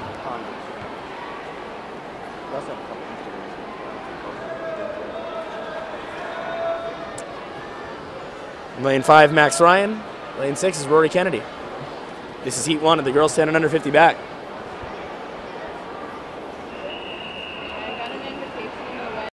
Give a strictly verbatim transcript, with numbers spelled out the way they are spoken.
Lane five, Max Ryan. Lane six is Rory Kennedy. This is heat one of the girls ten and under fifty back.